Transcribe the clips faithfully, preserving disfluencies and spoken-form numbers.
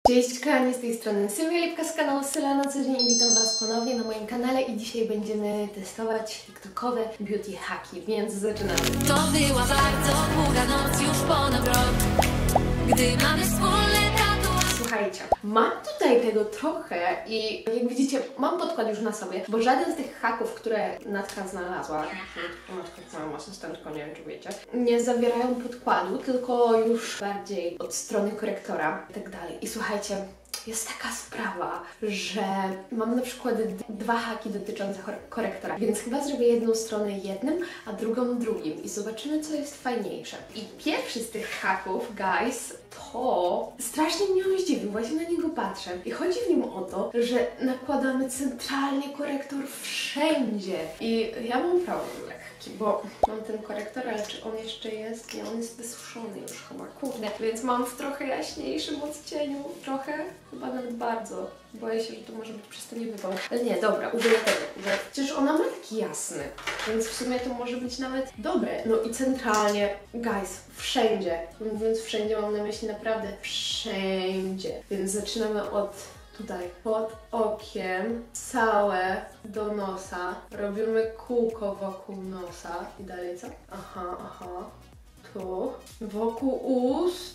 Cześć kochani, z tej strony Sylwia Lipka z kanału Syla na co dzień i witam Was ponownie na moim kanale i dzisiaj będziemy testować tiktokowe beauty hacki, więc zaczynamy. To była bardzo długa noc, już ponad rok, gdy mamy wspólne tatuaże. Słuchajcie, mam tutaj tego trochę i jak widzicie mam podkład już na sobie, bo żaden z tych haków, które Natka znalazła, Natka moją asystentką, nie wiem czy wiecie, nie zawierają podkładu, tylko już bardziej od strony korektora i tak dalej. I słuchajcie, jest taka sprawa, że mam na przykład dwa haki dotyczące korektora, więc chyba zrobię jedną stronę jednym, a drugą drugim i zobaczymy, co jest fajniejsze. I pierwszy z tych haków, guys, to strasznie mnie on zdziwił, właśnie na niego patrzę. I chodzi w nim o to, że nakładamy centralnie korektor wszędzie. I ja mam problem lekki, bo mam ten korektor, ale czy on jeszcze jest? Nie, on jest wysuszony już chyba, kurde. Więc mam w trochę jaśniejszym odcieniu, trochę, chyba nawet bardzo. Boję się, że to może być przez to niewypał. Ale nie, dobra, użyję tego, że przecież ona ma taki jasny, więc w sumie to może być nawet dobre. No i centralnie, guys, wszędzie, mówiąc wszędzie mam na myśli naprawdę wszędzie. Więc zaczynamy od tutaj, pod okiem, całe do nosa. Robimy kółko wokół nosa i dalej co? Aha, aha, tu, wokół ust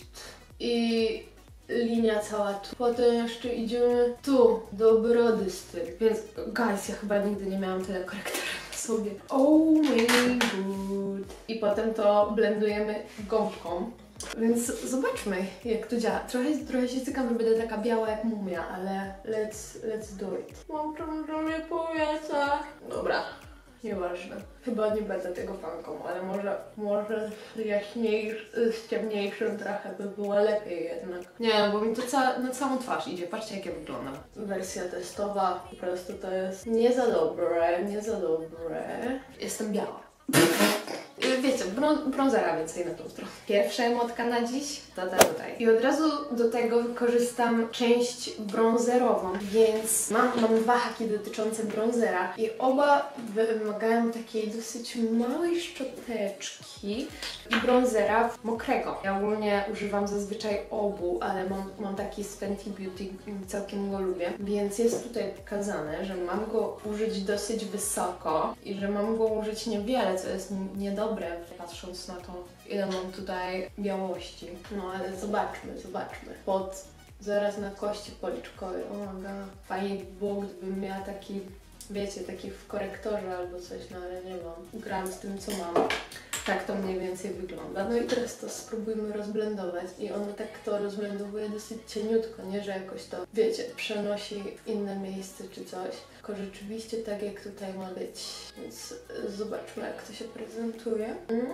i linia cała tu. Potem jeszcze idziemy tu, do brody z tym. Więc, guys, ja chyba nigdy nie miałam tyle korektora na sobie. Oh my god. I potem to blendujemy gąbką. Więc zobaczmy, jak to działa. Trochę, trochę się cykam, że będę taka biała jak mumia, ale let's, let's do it. Mam czerwone powietrze. Dobra. Nieważne. Chyba nie będę tego fanką, ale może, może z jaśniejszym, z ciemniejszym trochę by było lepiej jednak. Nie, bo mi to ca na całą twarz idzie. Patrzcie, jak ja wyglądam. Wersja testowa. Po prostu to jest nie za dobre, nie za dobre. Jestem biała. Wiecie, brą brązera więcej na tą stronę. Pierwsza emotka na dziś to ta tutaj. I od razu do tego wykorzystam część brązerową, więc mam, mam dwa haki dotyczące brązera i oba wymagają takiej dosyć małej szczoteczki i brązera mokrego. Ja ogólnie używam zazwyczaj obu, ale mam, mam taki z Fenty Beauty, całkiem go lubię, więc jest tutaj pokazane, że mam go użyć dosyć wysoko i że mam go użyć niewiele, co jest niedobre. Dobre, patrząc na to, ile mam tutaj białości. No ale zobaczmy, zobaczmy. Pod, zaraz na kości policzkowej. O my god. Fajnie by było, gdybym miała taki, wiecie, taki w korektorze albo coś, no ale nie mam. Gram z tym, co mam. Tak to mniej więcej wygląda. No i teraz to spróbujmy rozblendować i ono tak to rozblendowuje dosyć cieniutko, nie, że jakoś to, wiecie, przenosi w inne miejsce czy coś, tylko rzeczywiście tak jak tutaj ma być. Więc zobaczmy, jak to się prezentuje. Mm.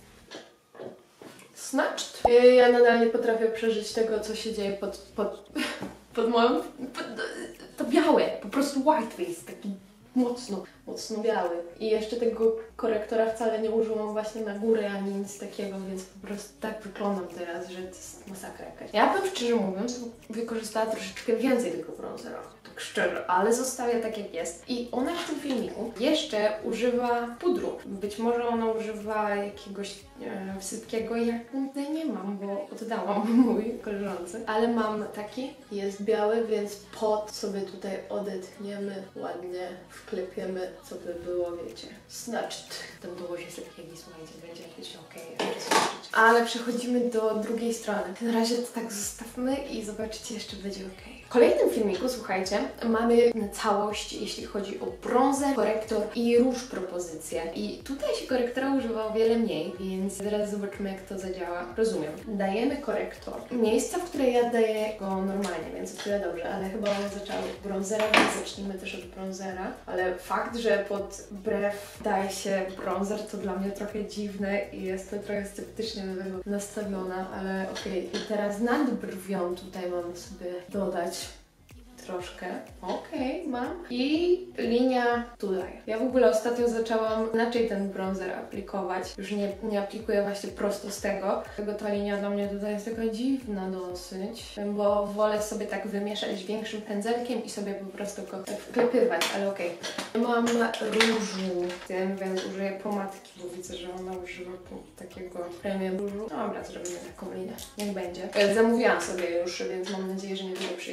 Snatched. Ja nadal nie potrafię przeżyć tego, co się dzieje pod, pod, pod moją... Pod, to białe, po prostu white face, taki mocno, mocno biały. I jeszcze tego korektora wcale nie użyłam właśnie na górę ani nic takiego, więc po prostu tak wyglądam teraz, że to jest masakra jakaś. Ja bym szczerze mówiąc wykorzystała troszeczkę więcej tego brązera, tak szczerze, ale zostawię tak jak jest. I ona w tym filmiku jeszcze używa pudru. Być może ona używa jakiegoś e, sypkiego, ja tutaj nie mam, bo oddałam mój koleżance. Ale mam taki, jest biały, więc pod sobie tutaj odetniemy ładnie, wklepiemy, co by było, wiecie, snatched. Ten dołoży sypkiegi, słuchajcie, będzie jakieś okej, okay, ale przechodzimy do drugiej strony. Na razie to tak zostawmy i zobaczycie, jeszcze będzie okej. W kolejnym filmiku, słuchajcie, mamy całość, jeśli chodzi o brązer, korektor i róż propozycję. I tutaj się korektora używa o wiele mniej, więc zaraz zobaczymy, jak to zadziała. Rozumiem. Dajemy korektor. Miejsca, w której ja daję go normalnie, więc o tyle dobrze, ale chyba one zaczęły od brązera, więc zacznijmy też od brązera. Ale fakt, że pod brew daje się brązer, to dla mnie trochę dziwne i jestem trochę sceptycznie do tego nastawiona, ale okej. Okay. I teraz nad brwią tutaj mam sobie dodać troszkę. Okej, okay, mam. I linia tutaj. Ja w ogóle ostatnio zaczęłam inaczej ten bronzer aplikować. Już nie, nie aplikuję właśnie prosto z tego. Dlatego ta linia dla mnie tutaj jest taka dziwna dosyć, bo wolę sobie tak wymieszać większym pędzelkiem i sobie po prostu go tak wklepywać, ale okej. Okay. Mam różu w tym, więc użyję pomadki, bo widzę, że ona używa takiego premium różu. Dobra, zrobimy taką linię. Niech będzie. Zamówiłam sobie już, więc mam nadzieję, że nie będę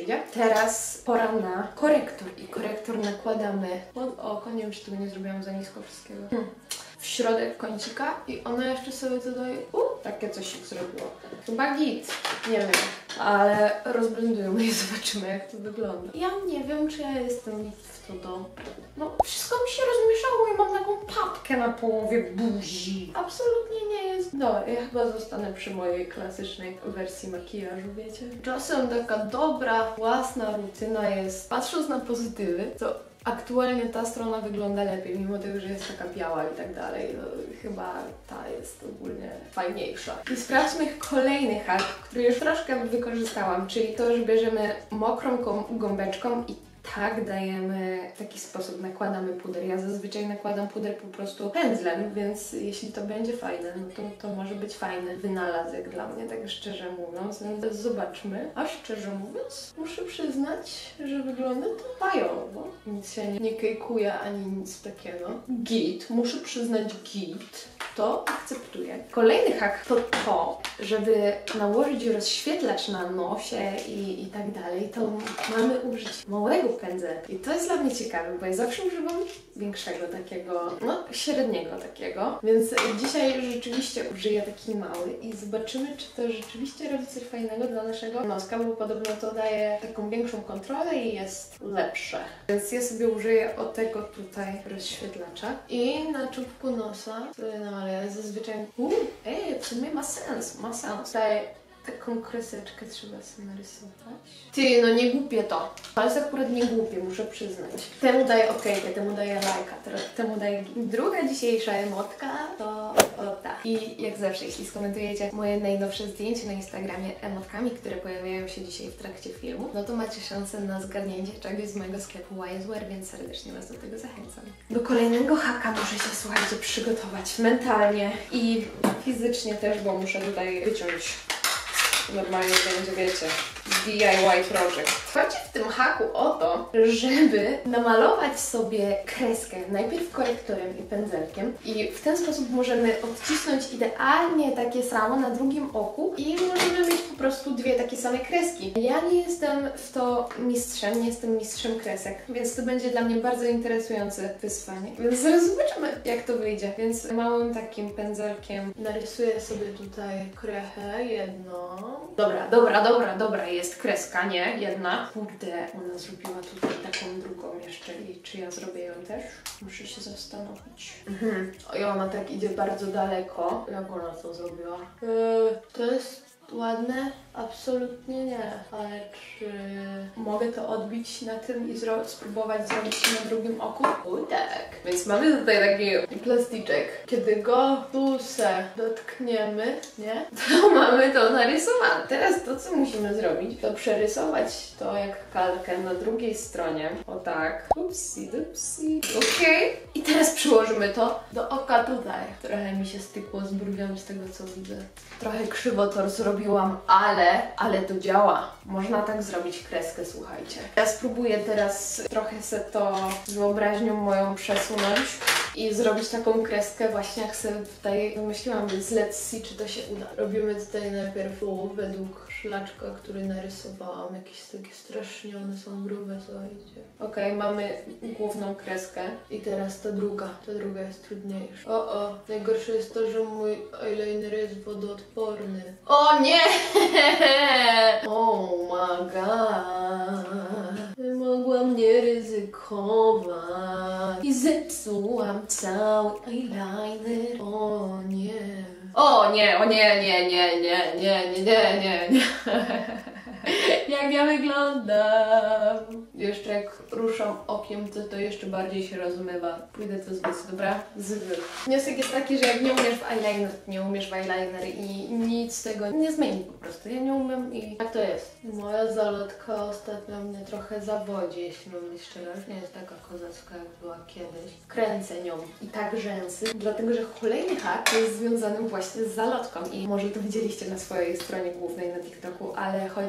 przyjdzie. Teraz pora na korektor i korektor nakładamy pod oko. Nie wiem, czy tego nie zrobiłam za nisko wszystkiego. Hmm. W środek kącika i ona jeszcze sobie tutaj u, takie coś się zrobiło. Chyba git, nie wiem, ale rozblendujemy i zobaczymy, jak to wygląda. Ja nie wiem, czy ja jestem w to dobra. No, wszystko mi się rozmieszało i mam taką papkę na połowie buzi. Absolutnie nie jest. No, ja chyba zostanę przy mojej klasycznej wersji makijażu, wiecie? Czasem taka dobra, własna rutyna jest, patrząc na pozytywy, to aktualnie ta strona wygląda lepiej, mimo tego, że jest taka biała i tak dalej. No, chyba ta jest ogólnie fajniejsza. I sprawdźmy kolejny hack, który już troszkę wykorzystałam, czyli to, że bierzemy mokrą gąbeczką i tak dajemy, w taki sposób nakładamy puder. Ja zazwyczaj nakładam puder po prostu pędzlem, więc jeśli to będzie fajne, no to, to może być fajny wynalazek dla mnie, tak szczerze mówiąc. Więc zobaczmy. A szczerze mówiąc, muszę przyznać, że wygląda to fajowo. Nic się nie, nie kejkuje ani nic takiego. Git, muszę przyznać git. To akceptuję. Kolejny hack to to, żeby nałożyć rozświetlacz na nosie i, i tak dalej, to mamy użyć małego pędzelka. I to jest dla mnie ciekawe, bo ja zawsze używam większego takiego, no średniego takiego, więc dzisiaj rzeczywiście użyję taki mały i zobaczymy, czy to rzeczywiście robi coś fajnego dla naszego noska, bo podobno to daje taką większą kontrolę i jest lepsze. Więc ja sobie użyję o tego tutaj rozświetlacza i na czubku nosa sobie na ale zazwyczaj... Uuu, ej, w sumie ma sens, ma sens. Tutaj taką kreseczkę trzeba sobie narysować. Ty, no nie głupie to. To jest akurat nie głupie, muszę przyznać. Temu daję okejkę, temu daję lajka, temu daję... Druga dzisiejsza emotka to o tak. I jak zawsze, jeśli skomentujecie moje najnowsze zdjęcie na Instagramie emotkami, które pojawiają się dzisiaj w trakcie filmu, no to macie szansę na zgarnięcie czegoś z mojego sklepu Wiseware, więc serdecznie Was do tego zachęcam. Do kolejnego haka muszę się, słuchajcie, przygotować mentalnie i fizycznie też, bo muszę tutaj wyciąć. Normalnie będzie, wiecie, D I Y project. Chodzi w tym haku o to, żeby namalować sobie kreskę najpierw korektorem i pędzelkiem i w ten sposób możemy odcisnąć idealnie takie samo na drugim oku i możemy mieć po prostu dwie takie same kreski. Ja nie jestem w to mistrzem, nie jestem mistrzem kresek, więc to będzie dla mnie bardzo interesujące wyzwanie. Więc zaraz zobaczymy, jak to wyjdzie. Więc małym takim pędzelkiem narysuję sobie tutaj krechę jedną. Dobra, dobra, dobra, dobra, jest kreska, nie? Jedna. Kurde, ona zrobiła tutaj taką drugą jeszcze i czy ja zrobię ją też? Muszę się zastanowić. Mhm. I ona tak idzie bardzo daleko. Jak ona to zrobiła? Yy, to jest ładne? Absolutnie nie. Ale czy mogę to odbić na tym i zro spróbować zrobić na drugim oku? Uj, tak. Więc mamy tutaj taki plastyczek. Kiedy go tu se dotkniemy, nie? To mamy to narysowane. Teraz to, co musimy zrobić, to przerysować to jak kalkę na drugiej stronie. O tak. Upsi, dupsi. Okej. Okay. I teraz przyłożymy to do oka tutaj. Trochę mi się stykło z brwiami z tego, co widzę. Trochę krzywo to zrobiłam, ale ale to działa. Można tak zrobić kreskę, słuchajcie. Ja spróbuję teraz trochę se to z wyobraźnią moją przesunąć i zrobić taką kreskę właśnie jak sobie tutaj wymyśliłam, więc let's see, czy to się uda. Robimy tutaj najpierw u, według szlaczka, który narysowałam. Jakieś takie strasznie, one są grube, słuchajcie. Okej, okay, mamy główną kreskę i teraz ta druga. Ta druga jest trudniejsza. O, o, najgorsze jest to, że mój eyeliner jest wodoodporny. O nie! Oh my god. Mogłam nie ryzykować i zepsułam cały eyeliner. O nie. O nie, o nie, nie, nie, nie, nie, nie, nie, nie, nie. Jak ja wyglądam. Jeszcze jak ruszam okiem, to to jeszcze bardziej się rozmywa. Pójdę to zbyt, dobra? Zbyt. Wniosek jest taki, że jak nie umiesz w eyeliner, nie umiesz w eyeliner i nic z tego nie zmieni po prostu. Ja nie umiem i tak to jest. Moja zalotka ostatnio mnie trochę zawodzi, jeśli mam być szczera. Już nie jest taka kozacka, jak była kiedyś. Kręcę nią i tak rzęsy, dlatego że kolejny hack jest związany właśnie z zalotką i może to widzieliście na swojej stronie głównej na TikToku, ale chodzi o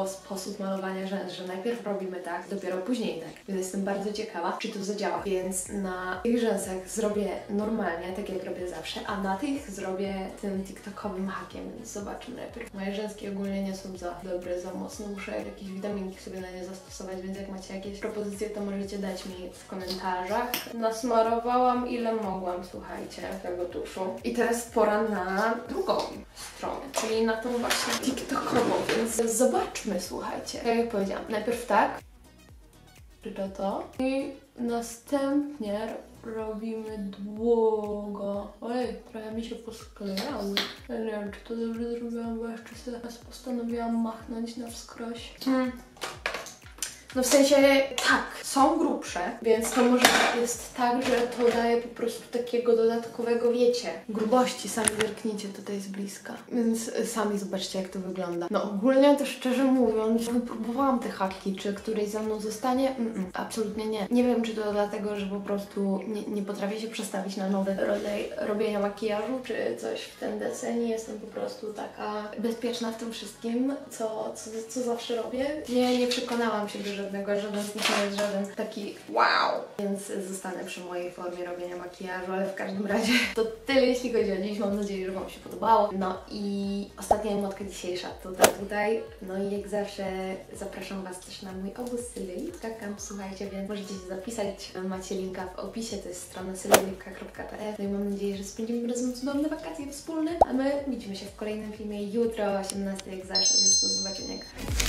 sposób malowania rzęs, że najpierw robimy tak, dopiero później tak. Więc jestem bardzo ciekawa, czy to zadziała. Więc na tych rzęsach zrobię normalnie, tak jak robię zawsze, a na tych zrobię tym tiktokowym hakiem, więc zobaczmy najpierw. Moje rzęski ogólnie nie są za dobre, za mocne, muszę jakieś witaminki sobie na nie zastosować, więc jak macie jakieś propozycje, to możecie dać mi w komentarzach. Nasmarowałam ile mogłam, słuchajcie, tego tuszu. I teraz pora na drugą stronę, czyli na tą właśnie tiktokową, więc zobaczmy, słuchajcie. Tak jak powiedziałam, najpierw tak, czy to to, i następnie robimy długo. Oj, trochę mi się posklejały. Ja nie wiem, czy to dobrze zrobiłam, bo jeszcze sobie teraz postanowiłam machnąć na wskroś. Mm. No w sensie tak, są grubsze, więc to może jest tak, że to daje po prostu takiego dodatkowego, wiecie, grubości. Sami zerknijcie, tutaj jest bliska. Więc sami zobaczcie, jak to wygląda. No ogólnie to szczerze mówiąc, wypróbowałam te haki, czy któryś ze mną zostanie? Mm -mm, absolutnie nie. Nie wiem, czy to dlatego, że po prostu nie, nie potrafię się przestawić na nowy rodzaj robienia makijażu, czy coś w ten deseń. Jestem po prostu taka bezpieczna w tym wszystkim, co, co, co zawsze robię. Nie, nie przekonałam się do żadnego, żaden z nich nie jest żaden taki wow, więc zostanę przy mojej formie robienia makijażu, ale w każdym razie to tyle, jeśli chodzi o dziś. Mam nadzieję, że Wam się podobało. No i ostatnia emotka dzisiejsza tutaj, tutaj. No i jak zawsze zapraszam Was też na mój obóz Sylwejka Camp, słuchajcie, więc możecie się zapisać. Macie linka w opisie, to jest strona sylwejka kropka p l. No i mam nadzieję, że spędzimy razem cudowne wakacje wspólne, a my widzimy się w kolejnym filmie jutro o osiemnastej jak zawsze, więc do zobaczenia.